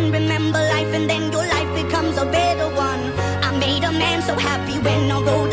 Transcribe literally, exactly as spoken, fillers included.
one. Remember life and then your life becomes a better one. I made a man so happy when I wrote